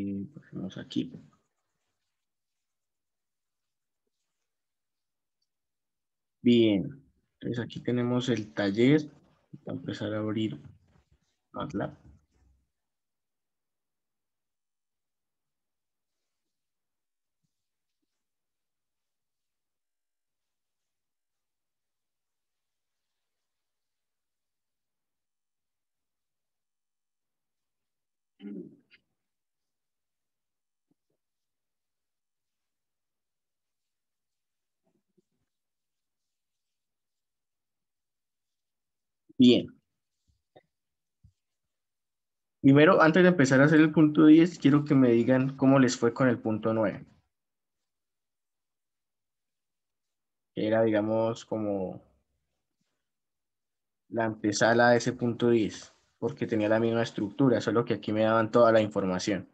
Ponemos aquí. Bien, entonces aquí tenemos el taller. Voy a empezar a abrir MATLAB. Bien, primero, antes de empezar a hacer el punto 10, quiero que me digan cómo les fue con el punto 9. Que era, digamos, como la antesala de ese punto 10, porque tenía la misma estructura, solo que aquí me daban toda la información.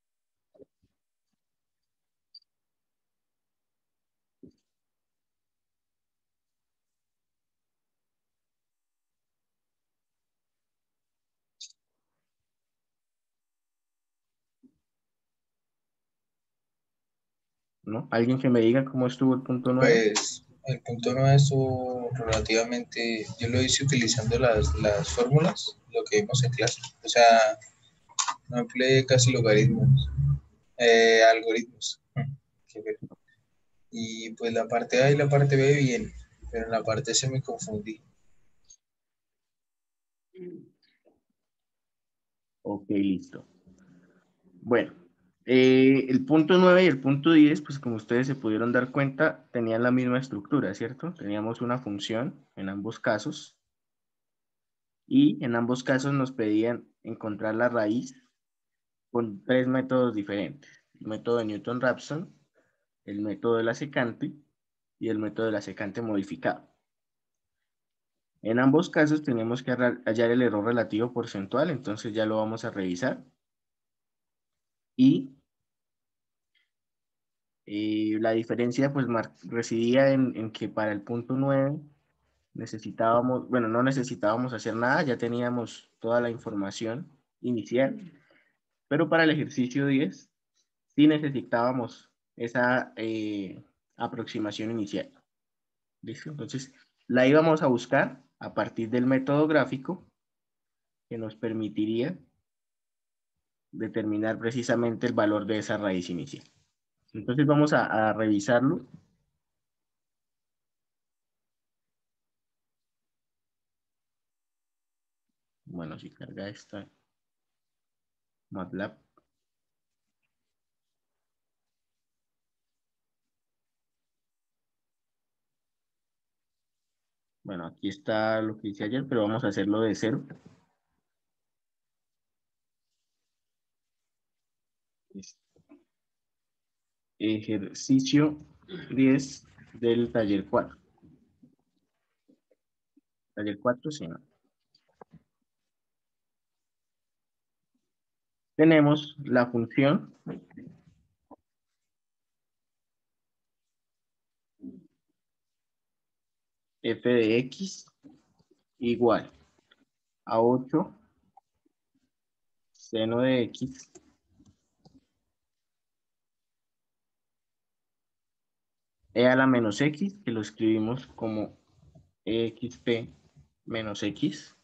¿No? ¿Alguien que me diga cómo estuvo el punto 9? Pues el punto 9 estuvo relativamente, yo lo hice utilizando las fórmulas, lo que vimos en clase. O sea, no empleé casi logaritmos, algoritmos. Qué ver. Y pues la parte A y la parte B bien, pero en la parte C me confundí. Ok, listo. Bueno, el punto 9 y el punto 10, pues como ustedes se pudieron dar cuenta, tenían la misma estructura, ¿cierto? Teníamos una función en ambos casos y en ambos casos nos pedían encontrar la raíz con tres métodos diferentes. El método de Newton-Raphson, el método de la secante y el método de la secante modificado. En ambos casos tenemos que hallar el error relativo porcentual, entonces ya lo vamos a revisar. Y la diferencia pues residía en que para el punto 9 necesitábamos, bueno, no necesitábamos hacer nada, ya teníamos toda la información inicial, pero para el ejercicio 10 sí necesitábamos esa aproximación inicial. ¿Listo? Entonces, la íbamos a buscar a partir del método gráfico que nos permitiría determinar precisamente el valor de esa raíz inicial. Entonces, vamos a revisarlo. Bueno, si carga esta MATLAB. Bueno, aquí está lo que hice ayer, pero vamos a hacerlo de cero. Ejercicio 10 del taller 4. Taller 4, sí, ¿no? Tenemos la función f de x igual a 8 seno de x e a la menos x, que lo escribimos como exp menos x,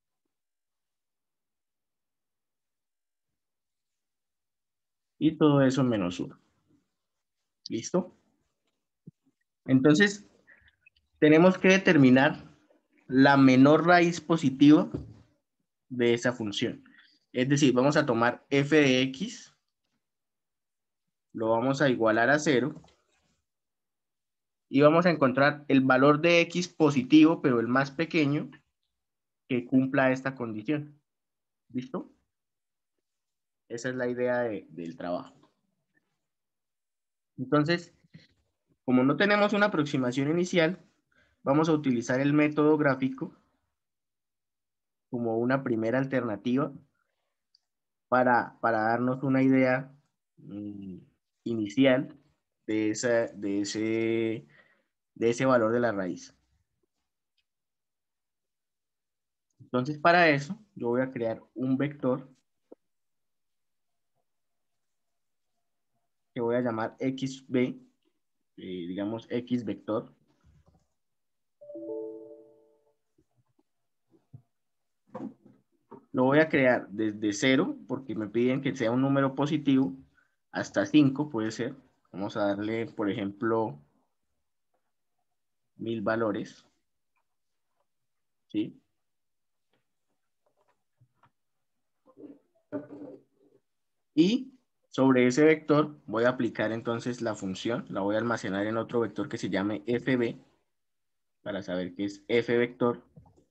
y todo eso menos 1. ¿Listo? Entonces, tenemos que determinar la menor raíz positiva de esa función. Es decir, vamos a tomar f de x, lo vamos a igualar a 0, y vamos a encontrar el valor de x positivo, pero el más pequeño, que cumpla esta condición. ¿Listo? Esa es la idea del trabajo. Entonces, como no tenemos una aproximación inicial, vamos a utilizar el método gráfico como una primera alternativa para darnos una idea inicial de ese valor de la raíz. Entonces, para eso, yo voy a crear un vector que voy a llamar XB, digamos X vector. Lo voy a crear desde 0, porque me piden que sea un número positivo, hasta 5 puede ser. Vamos a darle, por ejemplo, 1000 valores. ¿Sí? Y sobre ese vector voy a aplicar entonces la función, la voy a almacenar en otro vector que se llame fb, para saber qué es f vector.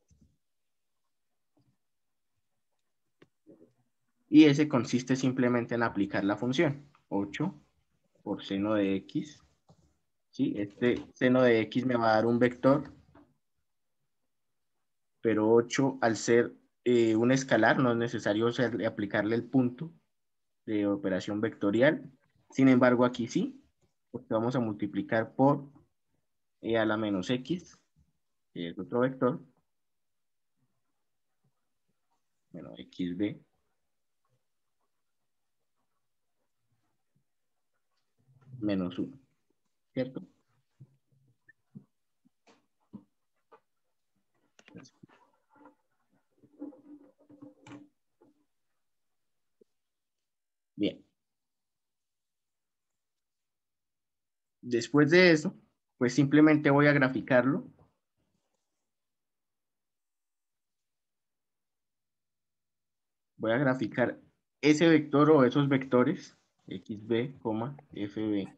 Y ese consiste simplemente en aplicar la función 8 por seno de x. ¿Sí? Este seno de x me va a dar un vector, pero 8 al ser un escalar no es necesario aplicarle el punto de operación vectorial. Sin embargo, aquí sí, porque vamos a multiplicar por a la menos x, que es otro vector, bueno, xb, menos 1, ¿cierto? Bien. Después de eso, pues simplemente voy a graficarlo. Voy a graficar ese vector o esos vectores, xb, fb.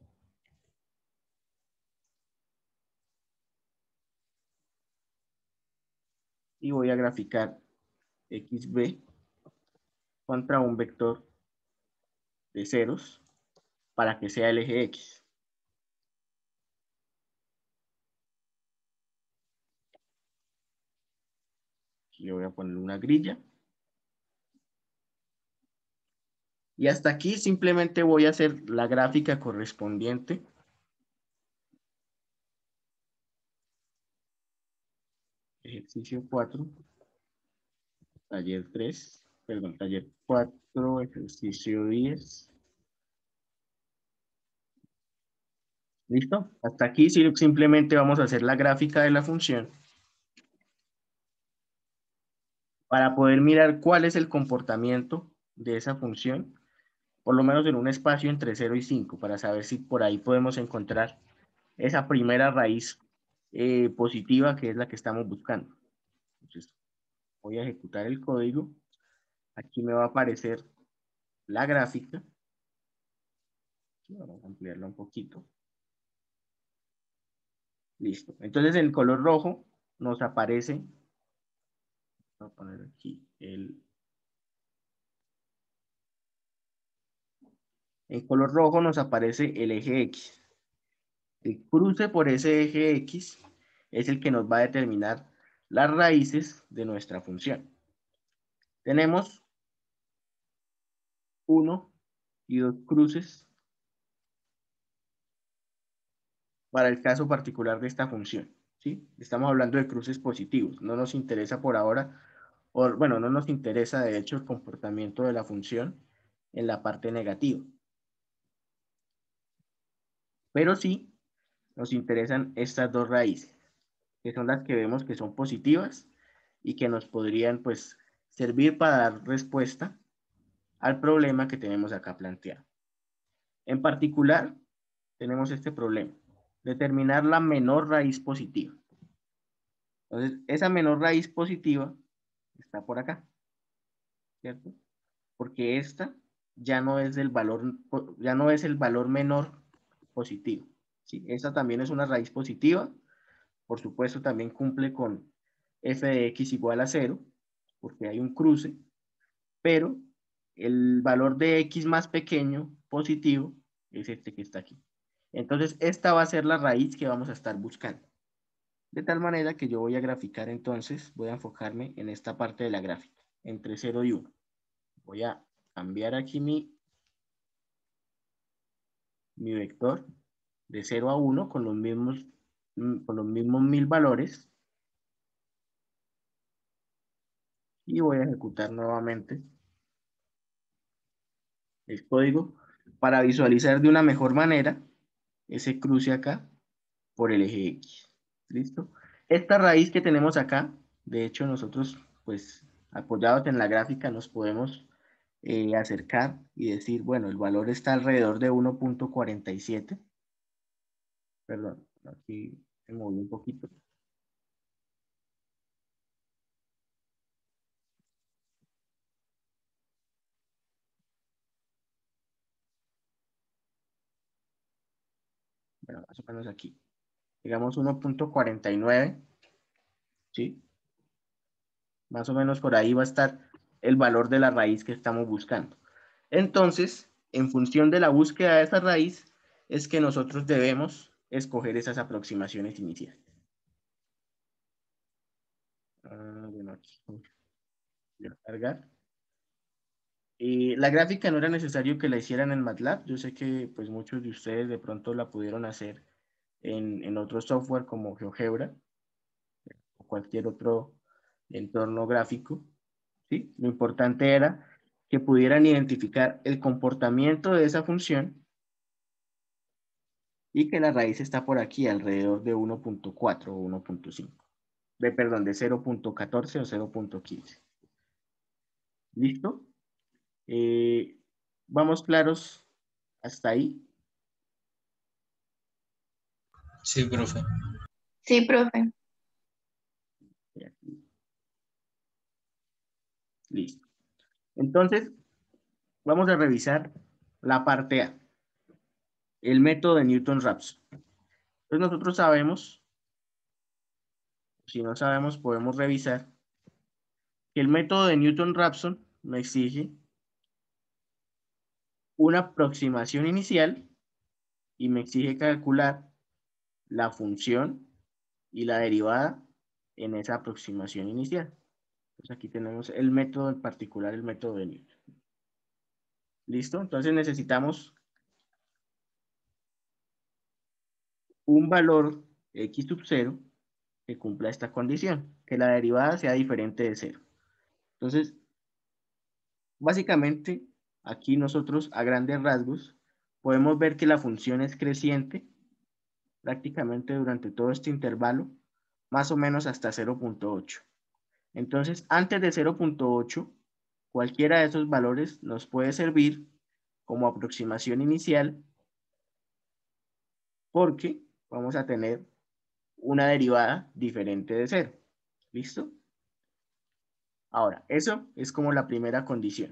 Y voy a graficar xb contra un vector de ceros para que sea el eje x. Le voy a poner una grilla. Y hasta aquí simplemente voy a hacer la gráfica correspondiente. Ejercicio 4, taller 3, perdón, taller 4, ejercicio 10. ¿Listo? Hasta aquí simplemente vamos a hacer la gráfica de la función para poder mirar cuál es el comportamiento de esa función, por lo menos en un espacio entre 0 y 5, para saber si por ahí podemos encontrar esa primera raíz positiva que es la que estamos buscando. Entonces, voy a ejecutar el código. Aquí me va a aparecer la gráfica. Vamos a ampliarla un poquito. Listo. Entonces, en color rojo nos aparece, voy a poner aquí en color rojo nos aparece el eje X. El cruce por ese eje X es el que nos va a determinar las raíces de nuestra función. Tenemos 1 y 2 cruces para el caso particular de esta función. ¿Sí? Estamos hablando de cruces positivos. No nos interesa por ahora, o bueno, no nos interesa de hecho el comportamiento de la función en la parte negativa. Pero sí nos interesan estas dos raíces, que son las que vemos que son positivas y que nos podrían pues servir para dar respuesta al problema que tenemos acá planteado. En particular, tenemos este problema, determinar la menor raíz positiva. Entonces, esa menor raíz positiva está por acá, ¿cierto? Porque esta ya no es el valor menor positivo, ¿sí? Esta también es una raíz positiva, por supuesto también cumple con f de x igual a 0, porque hay un cruce, pero el valor de x más pequeño, positivo, es este que está aquí. Entonces, esta va a ser la raíz que vamos a estar buscando. De tal manera que yo voy a graficar entonces, voy a enfocarme en esta parte de la gráfica, entre 0 y 1. Voy a cambiar aquí mi vector de 0 a 1 con los mismos 1000 valores. Y voy a ejecutar nuevamente el código. para visualizar de una mejor manera ese cruce acá por el eje X. ¿Listo? Esta raíz que tenemos acá, de hecho nosotros, pues, apoyados en la gráfica, nos podemos acercar y decir, bueno, el valor está alrededor de 1.47. Perdón, aquí se movió un poquito. Bueno, más o menos aquí. Digamos 1.49, ¿sí? Más o menos por ahí va a estar el valor de la raíz que estamos buscando. Entonces, en función de la búsqueda de esa raíz, es que nosotros debemos escoger esas aproximaciones iniciales. Bueno, aquí voy a cargar. La gráfica no era necesario que la hicieran en MATLAB. Yo sé que pues, muchos de ustedes de pronto la pudieron hacer en otro software como GeoGebra o cualquier otro entorno gráfico. ¿Sí? Lo importante era que pudieran identificar el comportamiento de esa función y que la raíz está por aquí alrededor de 1.4 o 1.5. Perdón, de 0.14 o 0.15. ¿Listo? ¿Vamos claros hasta ahí? Sí, profe. Sí, profe. Listo. Entonces, vamos a revisar la parte A, el método de Newton-Raphson. Entonces nosotros sabemos, si no sabemos, podemos revisar que el método de Newton-Raphson me exige una aproximación inicial y me exige calcular la función y la derivada en esa aproximación inicial. Entonces aquí tenemos el método en particular, el método de Newton. ¿Listo? Entonces necesitamos un valor x sub 0 que cumpla esta condición, que la derivada sea diferente de 0. Entonces, básicamente, aquí nosotros a grandes rasgos podemos ver que la función es creciente prácticamente durante todo este intervalo, más o menos hasta 0.8. Entonces, antes de 0.8, cualquiera de esos valores nos puede servir como aproximación inicial porque vamos a tener una derivada diferente de 0. ¿Listo? Ahora, eso es como la primera condición.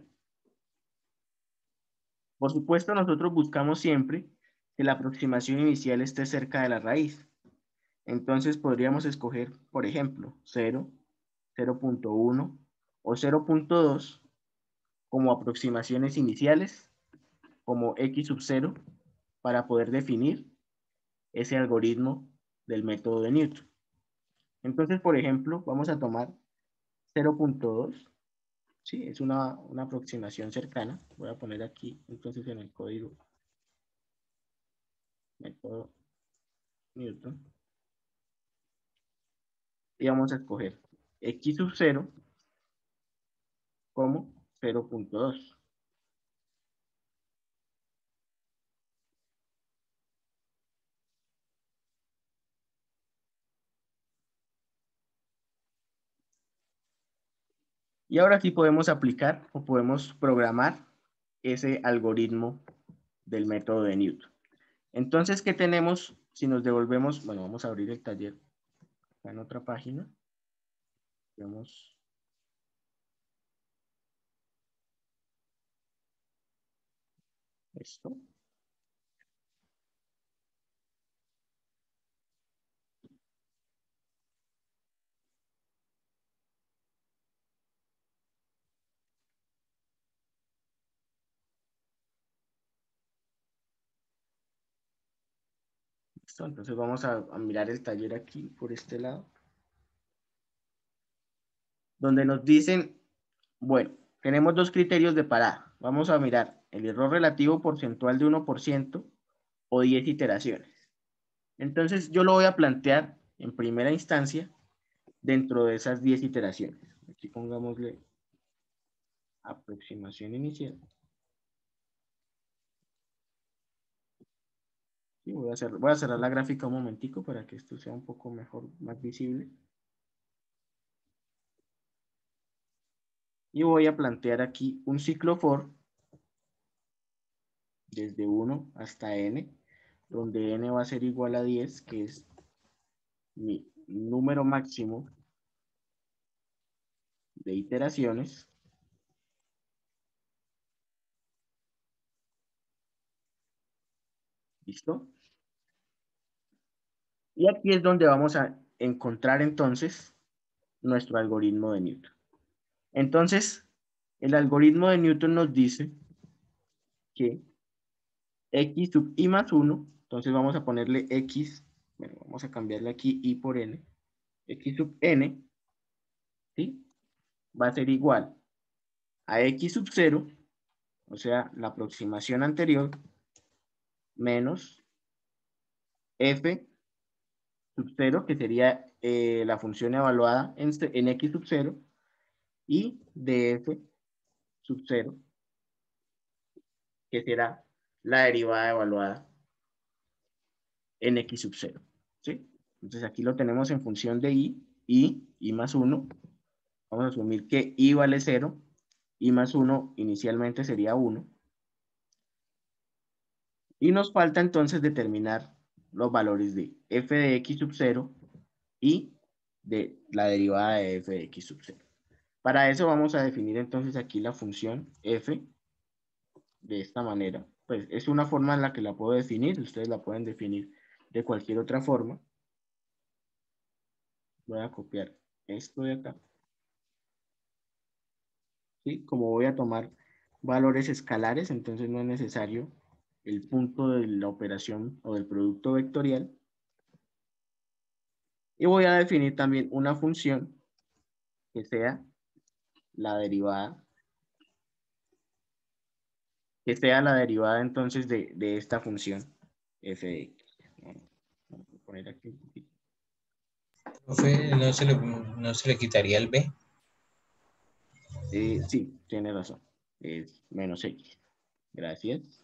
Por supuesto, nosotros buscamos siempre que la aproximación inicial esté cerca de la raíz. Entonces podríamos escoger, por ejemplo, 0, 0.1 o 0.2 como aproximaciones iniciales, como x sub 0, para poder definir ese algoritmo del método de Newton. Entonces, por ejemplo, vamos a tomar 0.2. Sí, es una aproximación cercana. Voy a poner aquí, entonces, en el código método Newton. Y vamos a escoger x sub 0 como 0.2. Y ahora sí podemos aplicar o podemos programar ese algoritmo del método de Newton. Entonces, ¿qué tenemos si nos devolvemos? Bueno, vamos a abrir el taller acá en otra página. Veamos. Esto. Listo, entonces vamos a mirar el taller aquí por este lado. Donde nos dicen, bueno, tenemos dos criterios de parada. Vamos a mirar el error relativo porcentual de 1% o 10 iteraciones. Entonces yo lo voy a plantear en primera instancia dentro de esas 10 iteraciones. Aquí pongámosle aproximación inicial. Sí, voy a cerrar la gráfica un momentico para que esto sea un poco mejor, más visible. Y voy a plantear aquí un ciclo for desde 1 hasta n, donde n va a ser igual a 10, que es mi número máximo de iteraciones. ¿Listo? Y aquí es donde vamos a encontrar entonces nuestro algoritmo de Newton. Entonces, el algoritmo de Newton nos dice que x sub i más 1, entonces vamos a ponerle x, bueno, vamos a cambiarle aquí i por n, x sub n, ¿sí? Va a ser igual a x sub 0, o sea, la aproximación anterior, menos f sub 0, que sería la función evaluada en x sub 0, y df sub 0, que será la derivada evaluada en x sub 0. ¿Sí? Entonces aquí lo tenemos en función de i más 1. Vamos a asumir que i vale 0, i más 1 inicialmente sería 1. Y nos falta entonces determinar los valores de f de x sub 0 y de la derivada de f de x sub 0. Para eso vamos a definir entonces aquí la función f de esta manera. Pues es una forma en la que la puedo definir, ustedes la pueden definir de cualquier otra forma. Voy a copiar esto de acá. ¿Sí? Como voy a tomar valores escalares, entonces no es necesario el punto de la operación o del producto vectorial. Y voy a definir también una función que sea la derivada, entonces de esta función f de x. Vamos a poner aquí un poquito. Profe, no se le quitaría el B. Sí, tiene razón. Es menos x. Gracias.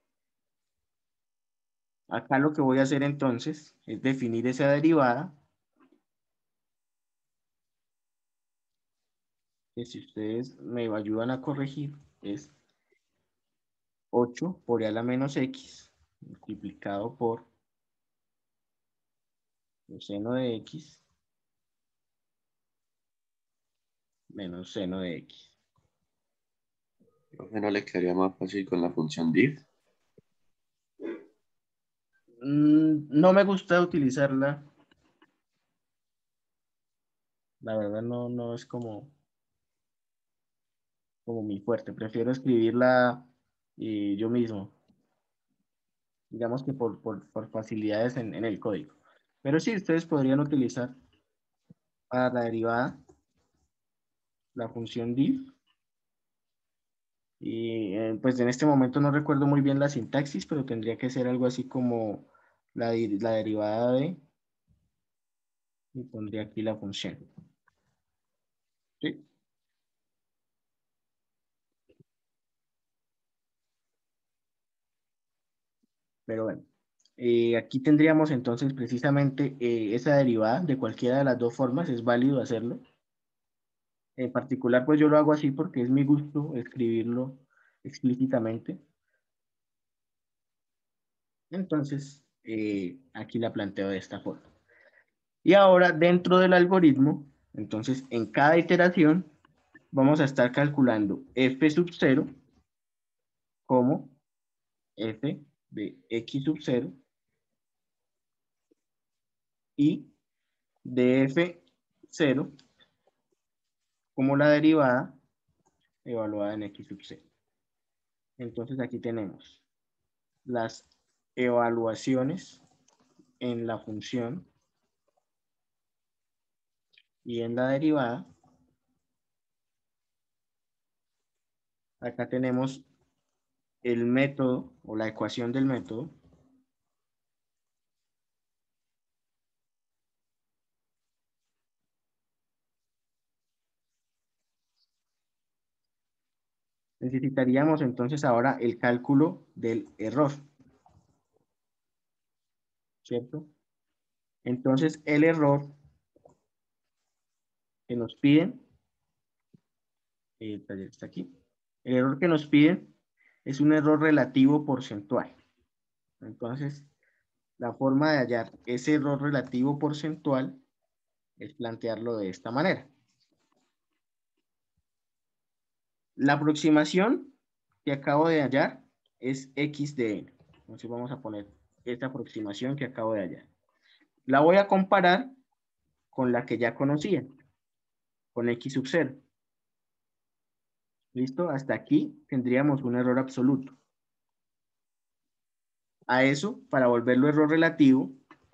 Acá lo que voy a hacer entonces es definir esa derivada, que si ustedes me ayudan a corregir, es 8 por e a la menos x multiplicado por el seno de x menos seno de x. Profe, ¿no le quedaría más fácil con la función div? No me gusta utilizarla. La verdad no es como mi fuerte. Prefiero escribirla yo mismo. Digamos que por facilidades en el código. Pero sí, ustedes podrían utilizar para la derivada la función div. Y pues en este momento no recuerdo muy bien la sintaxis, pero tendría que ser algo así como la derivada de, y pondría aquí la función. ¿Sí? Pero bueno, aquí tendríamos entonces precisamente esa derivada de cualquiera de las dos formas, es válido hacerlo. En particular, pues yo lo hago así porque es mi gusto escribirlo explícitamente. Entonces, aquí la planteo de esta forma. Y ahora, dentro del algoritmo, entonces, en cada iteración, vamos a estar calculando f sub 0 como f de x sub 0 y de f 0 como la derivada evaluada en x sub 0. Entonces, aquí tenemos las evaluaciones en la función y en la derivada. Acá tenemos el método o la ecuación del método. Necesitaríamos entonces ahora el cálculo del error. ¿cierto? Entonces, el error que nos piden, el taller está aquí, el error que nos piden es un error relativo porcentual. Entonces, la forma de hallar ese error relativo porcentual es plantearlo de esta manera. La aproximación que acabo de hallar es x de n. Entonces vamos a poner esta aproximación que acabo de hallar. La voy a comparar con la que ya conocía, con x sub 0. ¿Listo? Hasta aquí tendríamos un error absoluto. A eso, para volverlo error relativo,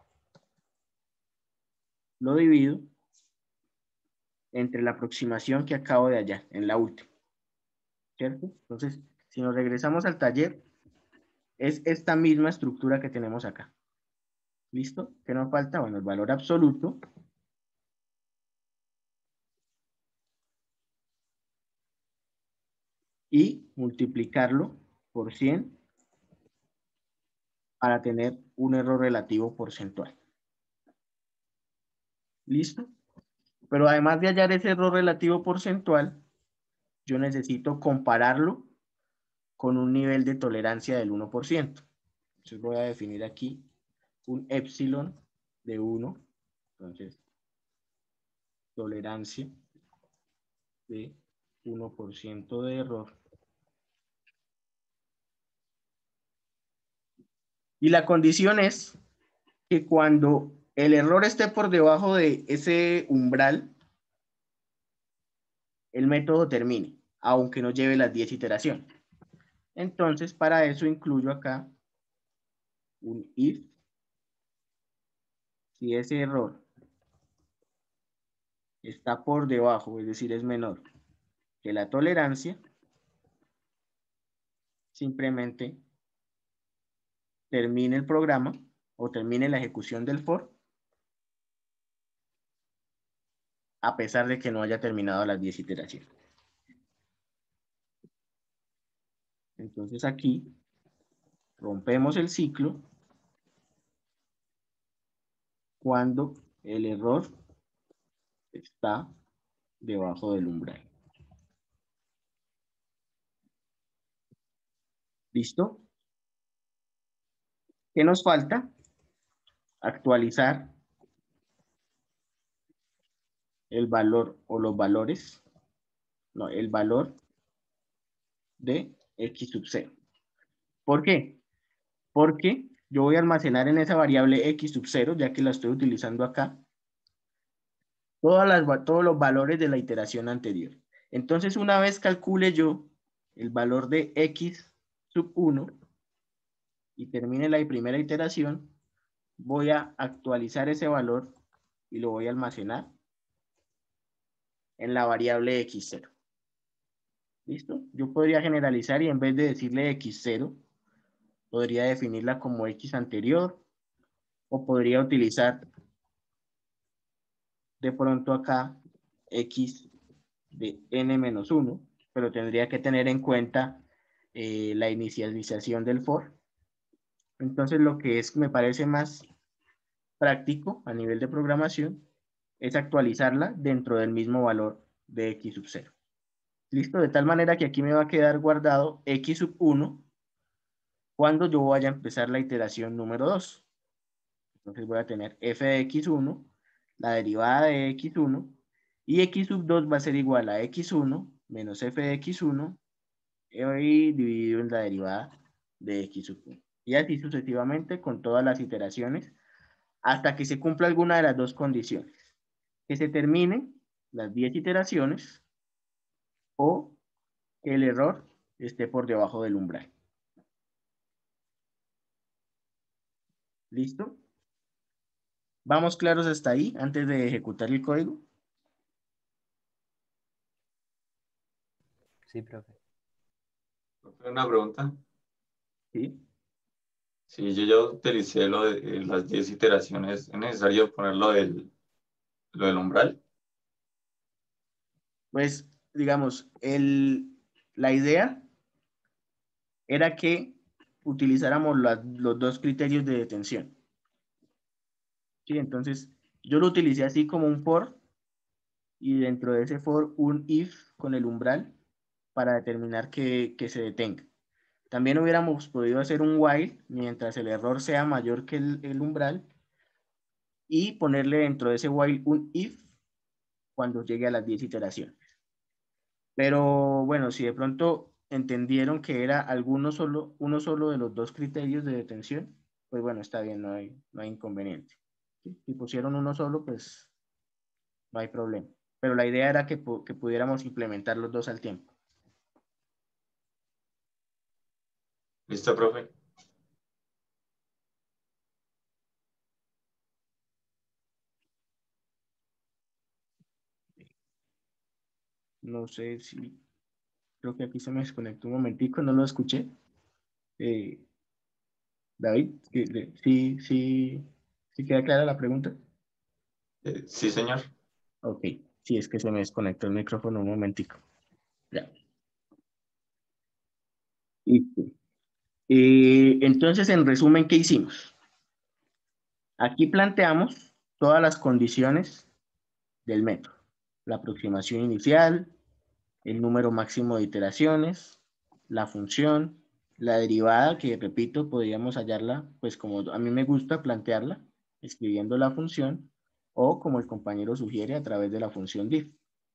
lo divido entre la aproximación que acabo de hallar, en la última. ¿Cierto? Entonces, si nos regresamos al taller, es esta misma estructura que tenemos acá. ¿Listo? ¿Qué nos falta? Bueno, el valor absoluto y multiplicarlo por 100 para tener un error relativo porcentual. ¿Listo? Pero además de hallar ese error relativo porcentual, yo necesito compararlo con un nivel de tolerancia del 1%. Entonces voy a definir aquí un epsilon de 1. Entonces, tolerancia de 1% de error. Y la condición es que cuando el error esté por debajo de ese umbral, el método termine, aunque no lleve las 10 iteraciones. Entonces, para eso incluyo acá un if. Si ese error está por debajo, es decir, es menor que la tolerancia, simplemente termine el programa o termine la ejecución del for, a pesar de que no haya terminado las 10 iteraciones. Entonces aquí rompemos el ciclo cuando el error está debajo del umbral. ¿Listo? ¿Qué nos falta? Actualizar el valor o los valores, no, el valor de x sub 0. ¿Por qué? Porque yo voy a almacenar en esa variable x sub 0, ya que la estoy utilizando acá, todos los valores de la iteración anterior. Entonces, una vez calcule yo el valor de x sub 1 y termine la primera iteración, voy a actualizar ese valor y lo voy a almacenar en la variable x0. ¿Listo? Yo podría generalizar y en vez de decirle x0, podría definirla como x anterior, o podría utilizar de pronto acá x de n-1, pero tendría que tener en cuenta la inicialización del for. Entonces lo que me parece más práctico a nivel de programación es actualizarla dentro del mismo valor de x sub 0. ¿Listo? De tal manera que aquí me va a quedar guardado x sub 1 cuando yo vaya a empezar la iteración número 2. Entonces voy a tener f de x1, la derivada de x1, y x sub 2 va a ser igual a x1 menos f de x1 y dividido en la derivada de x sub 1. Y así sucesivamente con todas las iteraciones hasta que se cumpla alguna de las dos condiciones. Que se terminen las 10 iteraciones o que el error esté por debajo del umbral. ¿Listo? ¿Vamos claros hasta ahí antes de ejecutar el código? Sí, profe. Una pregunta. Sí. Si yo ya utilicé lo de las 10 iteraciones, ¿es necesario poner lo del umbral? Pues, digamos, la idea era que utilizáramos los dos criterios de detención. ¿sí? Entonces, yo lo utilicé así como un for, y dentro de ese for un if con el umbral para determinar que se detenga. También hubiéramos podido hacer un while mientras el error sea mayor que el umbral y ponerle dentro de ese while un if cuando llegue a las 10 iteraciones. Pero bueno, si de pronto entendieron que era uno solo de los dos criterios de detención, pues bueno, está bien, no hay inconveniente. ¿Sí? Si pusieron uno solo, pues no hay problema. Pero la idea era que pudiéramos implementar los dos al tiempo. ¿Listo, profe? No sé si, creo que aquí se me desconectó un momentico, no lo escuché. Eh, David, sí queda clara la pregunta. Sí, señor. Ok, sí, es que se me desconectó el micrófono un momentico. Ya. Listo. Entonces, en resumen, ¿qué hicimos? Aquí planteamos todas las condiciones del método. La aproximación inicial, el número máximo de iteraciones, la función, la derivada, que repito, podríamos hallarla, pues como a mí me gusta plantearla, escribiendo la función, o como el compañero sugiere, a través de la función diff.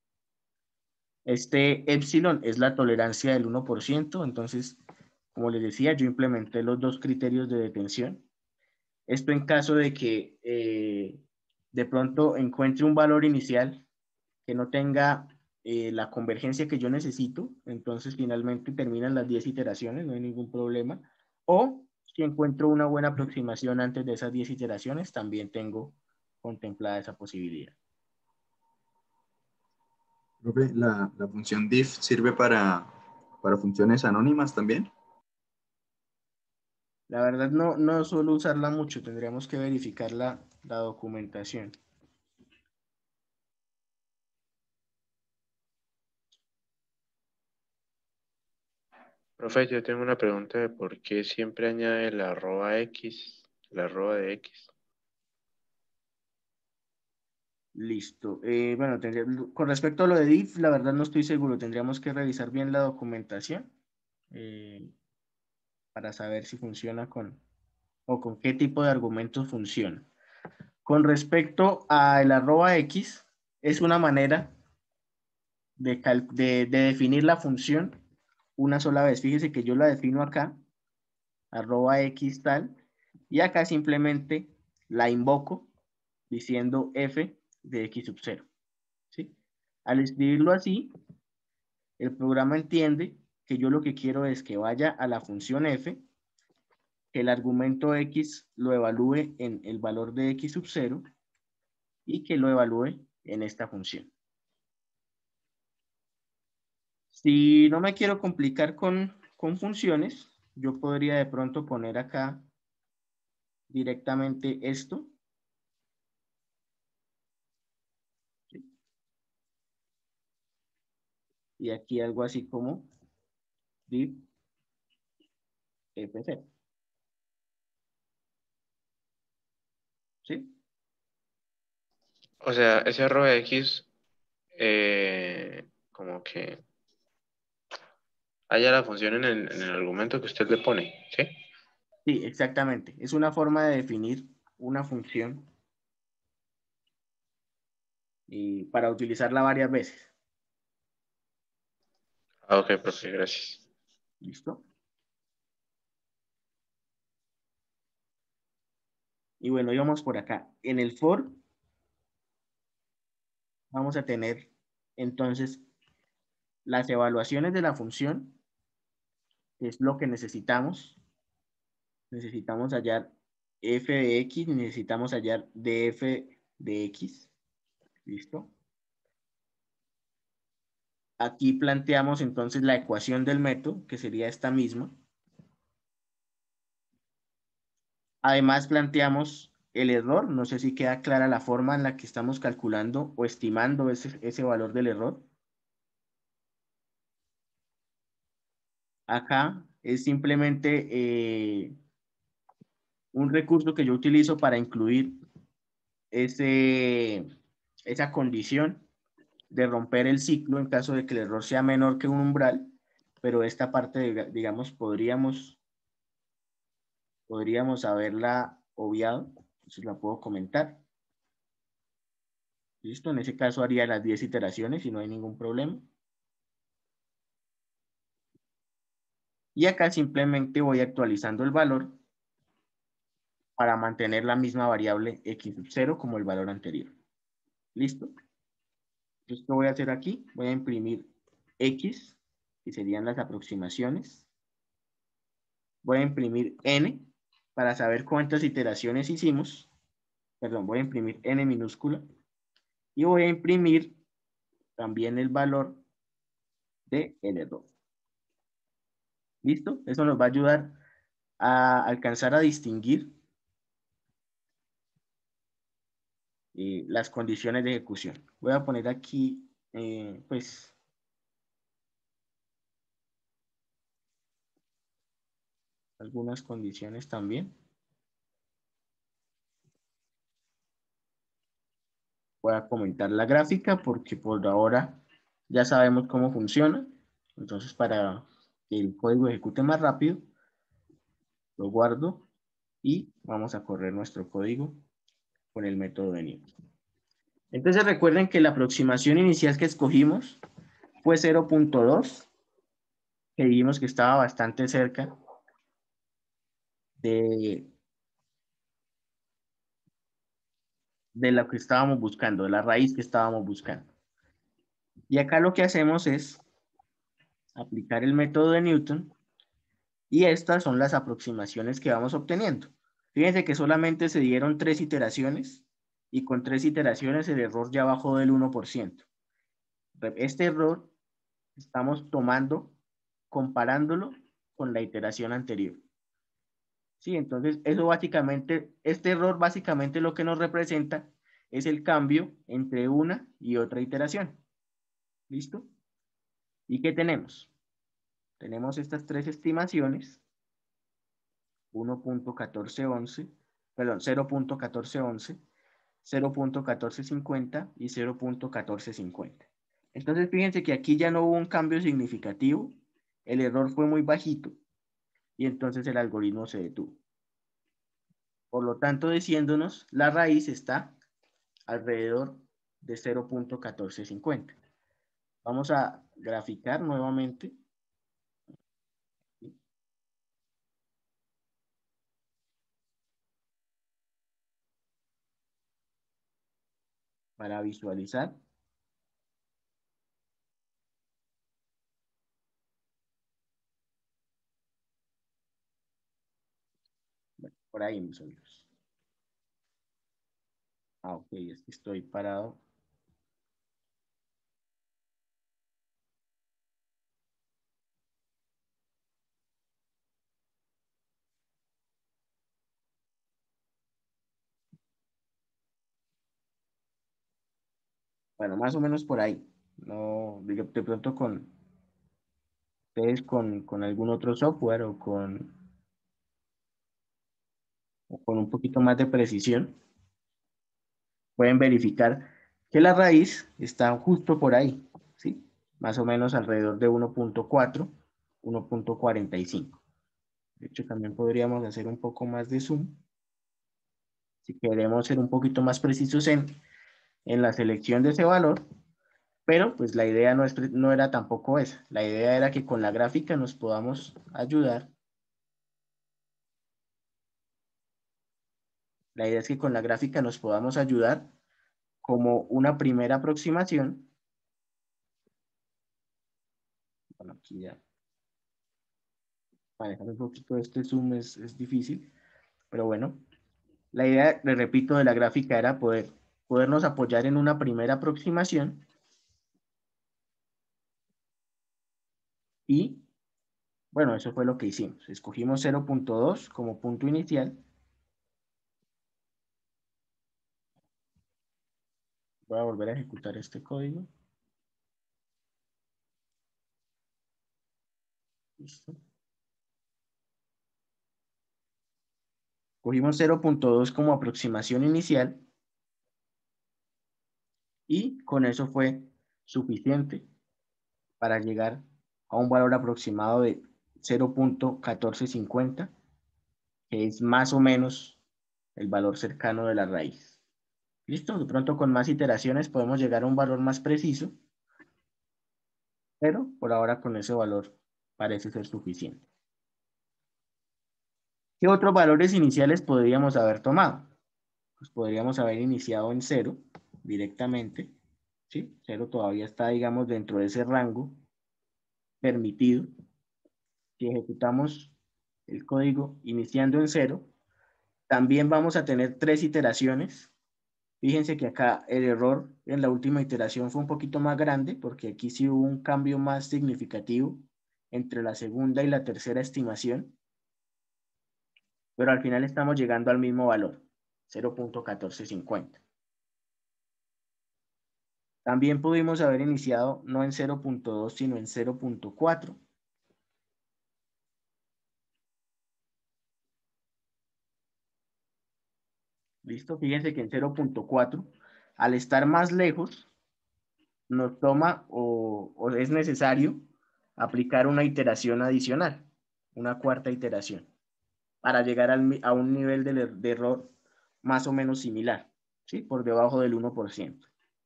Este epsilon es la tolerancia del 1%, entonces, como les decía, yo implementé los dos criterios de detención. Esto en caso de que de pronto encuentre un valor inicial que no tenga la convergencia que yo necesito, entonces finalmente terminan las 10 iteraciones, no hay ningún problema. O si encuentro una buena aproximación antes de esas 10 iteraciones, también tengo contemplada esa posibilidad. Profe, la función diff sirve para funciones anónimas también. La verdad no suelo usarla mucho, tendríamos que verificar la documentación. Profe, yo tengo una pregunta de por qué siempre añade la arroba X, la arroba de X. Listo. Bueno, con respecto a lo de diff, la verdad no estoy seguro. Tendríamos que revisar bien la documentación para saber si funciona o con qué tipo de argumentos funciona. Con respecto al arroba X, es una manera de definir la función una sola vez. Fíjese que yo la defino acá, arroba X tal, y acá simplemente la invoco diciendo f de X sub 0. ¿Sí? Al escribirlo así, el programa entiende que yo lo que quiero es que vaya a la función f, que el argumento x lo evalúe en el valor de X sub 0 y que lo evalúe en esta función. Si no me quiero complicar con funciones, yo podría de pronto poner acá directamente esto. ¿Sí? Y aquí algo así como div f0. ¿Sí? O sea, ese arroba X, como que haya la función en el argumento que usted le pone, ¿sí? Sí, exactamente. Es una forma de definir una función y para utilizarla varias veces. Ah, ok, profe, gracias. ¿Listo? Y bueno, íbamos por acá. En el for vamos a tener entonces las evaluaciones de la función, que es lo que necesitamos. Necesitamos hallar f de x, necesitamos hallar df de x. ¿Listo? Aquí planteamos entonces la ecuación del método, que sería esta misma. Además planteamos el error. No sé si queda clara la forma en la que estamos calculando o estimando ese valor del error. Acá es simplemente un recurso que yo utilizo para incluir esa condición de romper el ciclo en caso de que el error sea menor que un umbral, pero esta parte, digamos, podríamos haberla obviado, entonces la puedo comentar. Listo, en ese caso haría las 10 iteraciones y no hay ningún problema. Y acá simplemente voy actualizando el valor para mantener la misma variable x sub 0 como el valor anterior. ¿Listo? Entonces, ¿qué voy a hacer aquí? Voy a imprimir x, que serían las aproximaciones. Voy a imprimir n para saber cuántas iteraciones hicimos. Perdón, voy a imprimir n minúscula. Y voy a imprimir también el valor del error. ¿Listo? Eso nos va a ayudar a alcanzar a distinguir las condiciones de ejecución. Voy a poner aquí, pues, algunas condiciones también. Voy a comentar la gráfica porque por ahora ya sabemos cómo funciona. Entonces, para que el código ejecute más rápido, lo guardo y vamos a correr nuestro código con el método de Newton. Entonces recuerden que la aproximación inicial que escogimos fue 0.2, que vimos que estaba bastante cerca de lo que estábamos buscando, de la raíz que estábamos buscando. Y acá lo que hacemos es aplicar el método de Newton y estas son las aproximaciones que vamos obteniendo. Fíjense que solamente se dieron 3 iteraciones y con 3 iteraciones el error ya bajó del 1%. Este error estamos comparándolo con la iteración anterior. Sí, entonces eso básicamente, este error básicamente lo que nos representa es el cambio entre una y otra iteración. ¿Listo? ¿Y qué tenemos? Tenemos estas 3 estimaciones, 1.1411, perdón, 0.1411, 0.1450 y 0.1450. Entonces fíjense que aquí ya no hubo un cambio significativo, el error fue muy bajito y entonces el algoritmo se detuvo. Por lo tanto, diciéndonos, la raíz está alrededor de 0.1450. Vamos a graficar nuevamente. Para visualizar. Bueno, por ahí mis amigos. Ah, ok, es que estoy parado. Bueno, más o menos por ahí. No, de pronto con ustedes con algún otro software o con un poquito más de precisión, pueden verificar que la raíz está justo por ahí, ¿sí? Más o menos alrededor de 1.4, 1.45. De hecho, también podríamos hacer un poco más de zoom. Si queremos ser un poquito más precisos en la selección de ese valor, pero pues la idea no era tampoco esa. La idea era que con la gráfica nos podamos ayudar. La idea es que con la gráfica nos podamos ayudar como una primera aproximación. Bueno, aquí ya manejar un poquito este zoom es difícil, pero bueno, la idea, le repito, de la gráfica era podernos apoyar en una primera aproximación y, bueno, eso fue lo que hicimos. Escogimos 0.2 como punto inicial. Voy a volver a ejecutar este código. Listo. Cogimos 0.2 como aproximación inicial Y con eso fue suficiente para llegar a un valor aproximado de 0.1450, que es más o menos el valor cercano de la raíz. ¿Listo? De pronto con más iteraciones podemos llegar a un valor más preciso, pero por ahora con ese valor parece ser suficiente. ¿Qué otros valores iniciales podríamos haber tomado? Pues podríamos haber iniciado en 0 directamente, ¿sí? 0 todavía está, digamos, dentro de ese rango permitido. Si ejecutamos el código iniciando en 0, también vamos a tener 3 iteraciones. Fíjense que acá el error en la última iteración fue un poquito más grande, porque aquí sí hubo un cambio más significativo entre la segunda y la tercera estimación, pero al final estamos llegando al mismo valor, 0.1450. También pudimos haber iniciado no en 0.2, sino en 0.4. ¿Listo? Fíjense que en 0.4, al estar más lejos, nos toma o es necesario aplicar una iteración adicional, una cuarta iteración, para llegar a un nivel de error más o menos similar, ¿sí? Por debajo del 1%.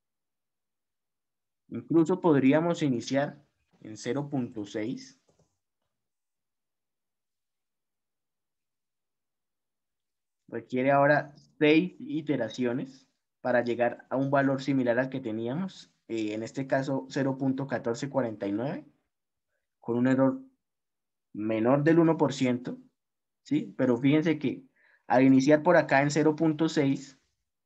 Incluso podríamos iniciar en 0.6. Requiere ahora 6 iteraciones para llegar a un valor similar al que teníamos, en este caso 0.1449, con un error menor del 1%, ¿sí? Pero fíjense que al iniciar por acá en 0.6,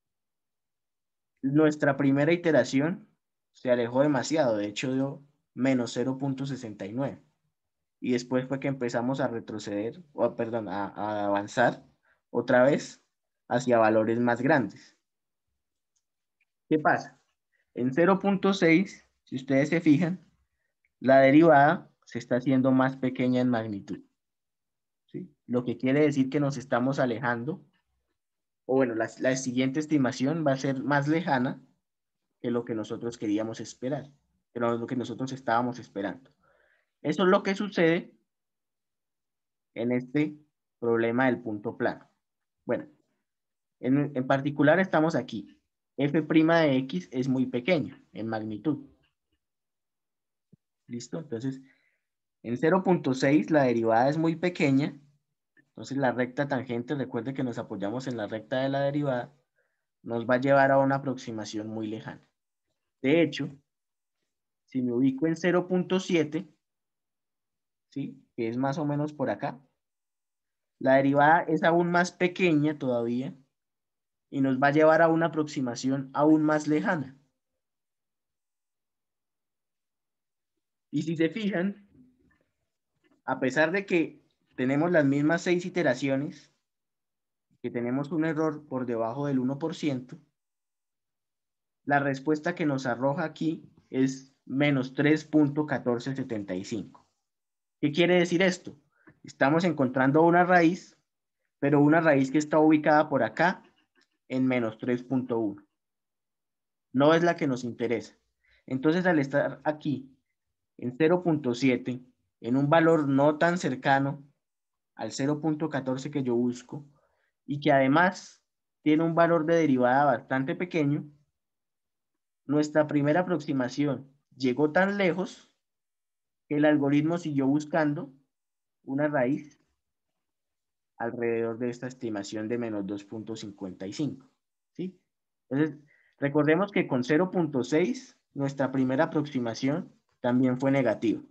nuestra primera iteración se alejó demasiado, de hecho dio menos 0.69. Y después fue que empezamos a retroceder, o perdón, a avanzar otra vez hacia valores más grandes. ¿Qué pasa? En 0.6, si ustedes se fijan, la derivada se está haciendo más pequeña en magnitud, ¿sí? Lo que quiere decir que nos estamos alejando, o bueno, la siguiente estimación va a ser más lejana que lo que nosotros queríamos esperar, que lo que nosotros estábamos esperando. Eso es lo que sucede en este problema del punto plano. Bueno, en particular estamos aquí. F' de X es muy pequeño en magnitud. ¿Listo? Entonces, en 0.6 la derivada es muy pequeña. Entonces, la recta tangente, recuerde que nos apoyamos en la recta de la derivada, nos va a llevar a una aproximación muy lejana. De hecho, si me ubico en 0.7, ¿sí? Que es más o menos por acá, la derivada es aún más pequeña todavía y nos va a llevar a una aproximación aún más lejana. Y si se fijan, a pesar de que tenemos las mismas 6 iteraciones, que tenemos un error por debajo del 1%, la respuesta que nos arroja aquí es menos 3.1475. ¿Qué quiere decir esto? Estamos encontrando una raíz, pero una raíz que está ubicada por acá en menos 3.1. No es la que nos interesa. Entonces, al estar aquí en 0.7, en un valor no tan cercano al 0.14 que yo busco, y que además tiene un valor de derivada bastante pequeño, nuestra primera aproximación llegó tan lejos que el algoritmo siguió buscando una raíz alrededor de esta estimación de menos 2.55. ¿Sí? Entonces, recordemos que con 0.6 nuestra primera aproximación también fue negativa,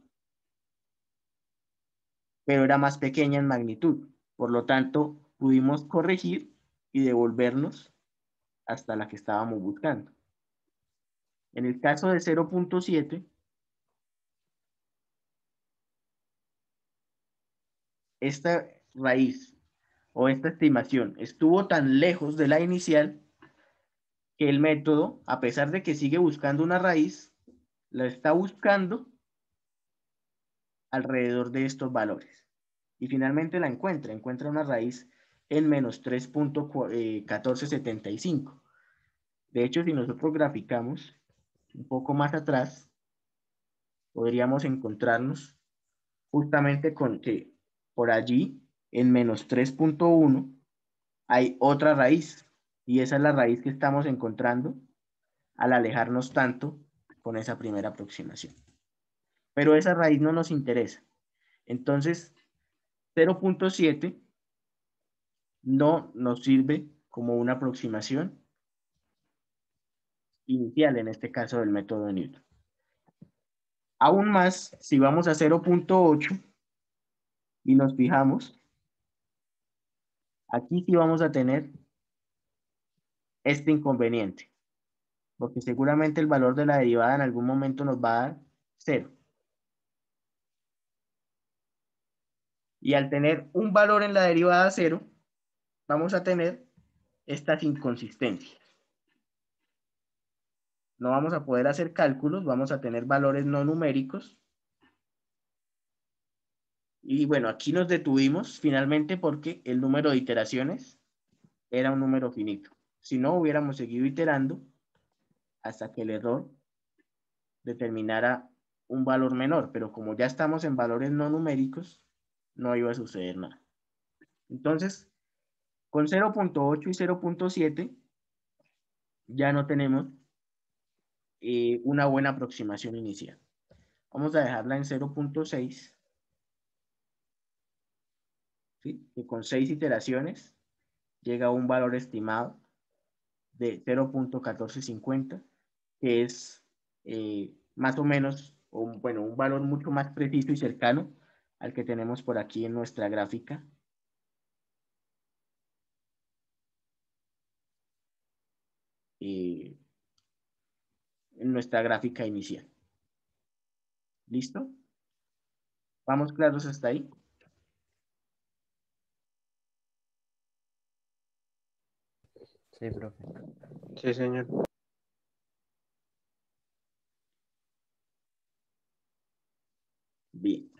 pero era más pequeña en magnitud. Por lo tanto, pudimos corregir y devolvernos hasta la que estábamos buscando. En el caso de 0.7, esta raíz o esta estimación estuvo tan lejos de la inicial que el método, a pesar de que sigue buscando una raíz, la está buscando alrededor de estos valores. Y finalmente la encuentra una raíz en menos 3.1475. De hecho, si nosotros graficamos un poco más atrás, podríamos encontrarnos justamente con que por allí, en menos 3.1, hay otra raíz. Y esa es la raíz que estamos encontrando al alejarnos tanto con esa primera aproximación. Pero esa raíz no nos interesa. Entonces, 0.7 no nos sirve como una aproximación inicial, en este caso del método de Newton. Aún más, si vamos a 0.8 y nos fijamos, aquí sí vamos a tener este inconveniente, porque seguramente el valor de la derivada en algún momento nos va a dar 0. Y al tener un valor en la derivada 0, vamos a tener estas inconsistencias. No vamos a poder hacer cálculos, vamos a tener valores no numéricos. Y bueno, aquí nos detuvimos finalmente porque el número de iteraciones era un número finito. Si no, hubiéramos seguido iterando hasta que el error determinara un valor menor, pero como ya estamos en valores no numéricos, no iba a suceder nada. Entonces, con 0.8 y 0.7 ya no tenemos una buena aproximación inicial. Vamos a dejarla en 0.6, ¿sí? Que con 6 iteraciones llega a un valor estimado de 0.1450, que es más o menos, bueno, un valor mucho más preciso y cercano al que tenemos por aquí en nuestra gráfica. En nuestra gráfica inicial. ¿Listo? ¿Vamos claros hasta ahí? Sí, profe. Sí, señor. Bien.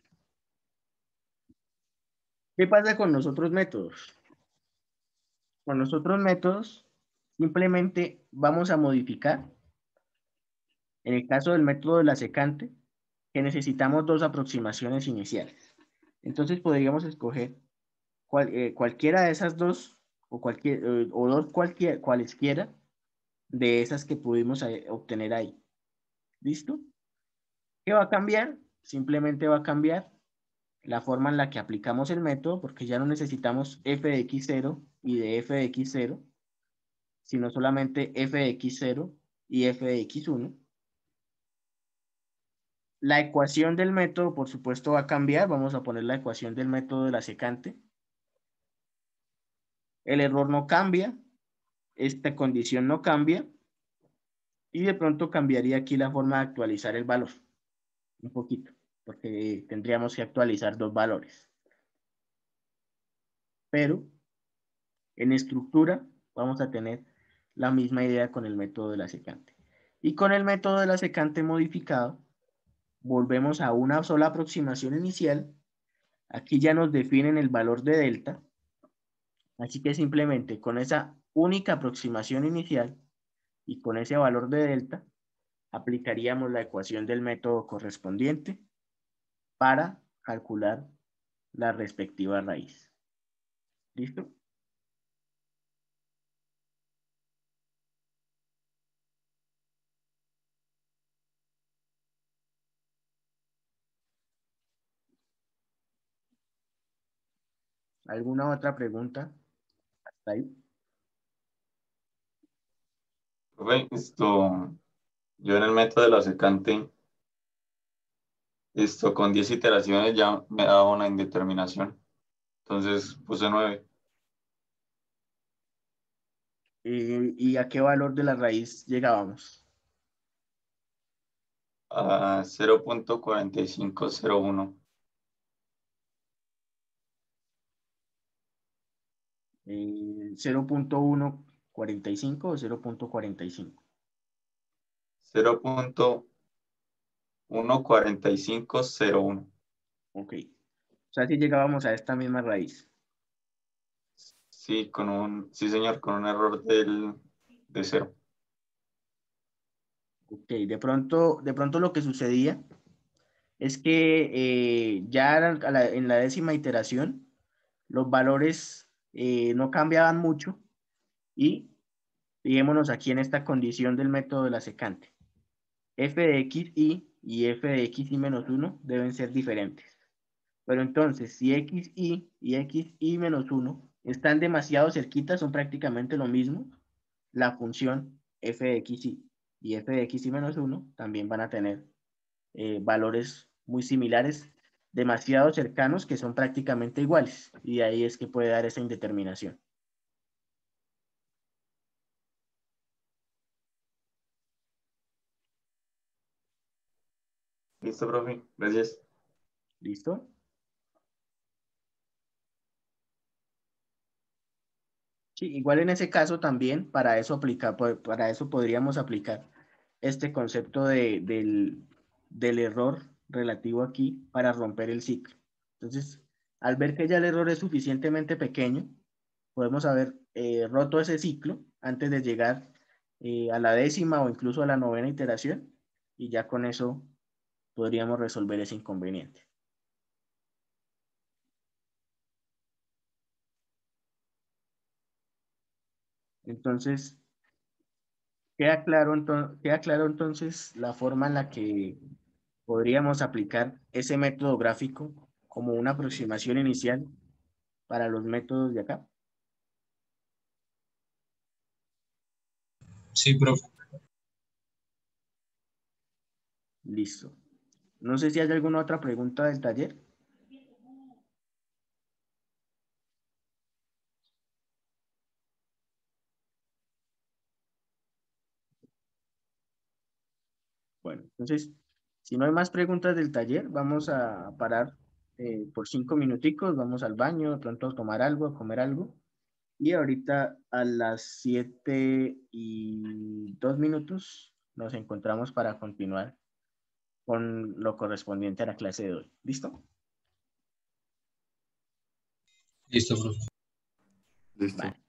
¿Qué pasa con los otros métodos? Con los otros métodos, simplemente vamos a modificar, en el caso del método de la secante, que necesitamos dos aproximaciones iniciales. Entonces podríamos escoger cualquiera de esas dos, o dos cualesquiera de esas que pudimos obtener ahí. ¿Listo? ¿Qué va a cambiar? Simplemente va a cambiar la forma en la que aplicamos el método, porque ya no necesitamos f de x0 y de f de x0, sino solamente f de x0 y f de x1. La ecuación del método, por supuesto, va a cambiar. Vamos a poner la ecuación del método de la secante. El error no cambia, esta condición no cambia, y de pronto cambiaría aquí la forma de actualizar el valor, un poquito, porque tendríamos que actualizar dos valores. Pero en estructura vamos a tener la misma idea con el método de la secante. Y con el método de la secante modificado, volvemos a una sola aproximación inicial. Aquí ya nos definen el valor de delta. Así que simplemente con esa única aproximación inicial y con ese valor de delta, aplicaríamos la ecuación del método correspondiente para calcular la respectiva raíz. ¿Listo? ¿Alguna otra pregunta? ¿Hasta ahí? Profe, yo en el método de la secante, con 10 iteraciones ya me daba una indeterminación. Entonces puse 9. ¿Y a qué valor de la raíz llegábamos? A 0.4501. 0.145 o 0.45. 0.14501. Ok. O sea, si llegábamos a esta misma raíz. Sí, sí, señor, con un error de 0. Ok, de pronto lo que sucedía es que ya en la 10ª iteración los valores no cambiaban mucho y fijémonos aquí en esta condición del método de la secante. F de xy y f de xy menos 1 deben ser diferentes. Pero entonces, si xy y xy menos 1 están demasiado cerquitas, son prácticamente lo mismo, la función f de xy y f de xy menos 1 también van a tener valores muy similares, demasiado cercanos, que son prácticamente iguales. Y de ahí es que puede dar esa indeterminación. Listo, profe. Gracias. ¿Listo? Sí, igual en ese caso también, para eso podríamos aplicar este concepto del error relativo aquí para romper el ciclo. Entonces, al ver que ya el error es suficientemente pequeño, podemos haber roto ese ciclo antes de llegar a la 10ª o incluso a la 9ª iteración, y ya con eso podríamos resolver ese inconveniente. Entonces, queda claro entonces la forma en la que podríamos aplicar ese método gráfico como una aproximación inicial para los métodos de acá. Sí, profe. Listo. No sé si hay alguna otra pregunta del taller. Bueno, entonces, si no hay más preguntas del taller, vamos a parar por 5 minuticos, vamos al baño, de pronto a tomar algo, a comer algo. Y ahorita a las 7:02 nos encontramos para continuar con lo correspondiente a la clase de hoy. ¿Listo? Listo, profe. Listo. Vale.